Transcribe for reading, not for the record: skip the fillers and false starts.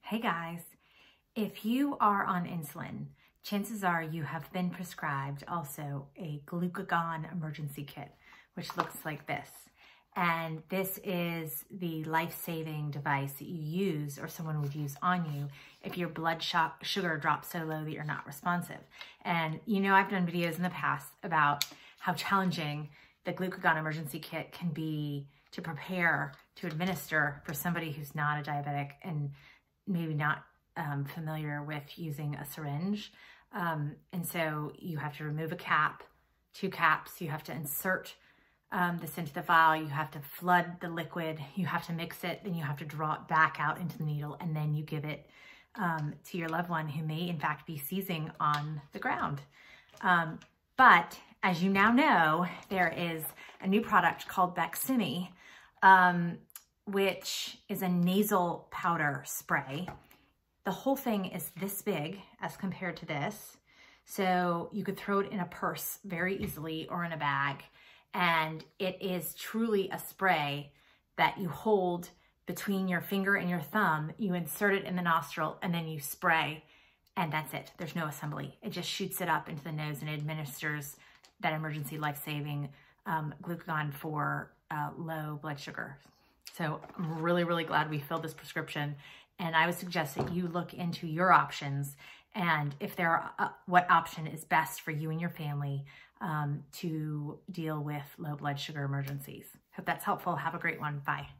Hey guys, if you are on insulin, chances are you have been prescribed also a Glucagon Emergency Kit, which looks like this. And this is the life-saving device that you use or someone would use on you if your blood sugar drops so low that you're not responsive. And you know, I've done videos in the past about how challenging the Glucagon Emergency Kit can be to prepare to administer for somebody who's not a diabetic and maybe not familiar with using a syringe. And so you have to remove a cap, 2 caps, you have to insert this into the vial, you have to flood the liquid, you have to mix it, then you have to draw it back out into the needle, and then you give it to your loved one who may in fact be seizing on the ground. But as you now know, there is a new product called Baqsimi, which is a nasal powder spray. The whole thing is this big as compared to this. So you could throw it in a purse very easily or in a bag. And it is truly a spray that you hold between your finger and your thumb. You insert it in the nostril and then you spray, and that's it. There's no assembly. It just shoots it up into the nose and administers that emergency life-saving glucagon for low blood sugar. So I'm really, really glad we filled this prescription. And I would suggest that you look into your options and if there are, what option is best for you and your family to deal with low blood sugar emergencies. Hope that's helpful. Have a great one. Bye.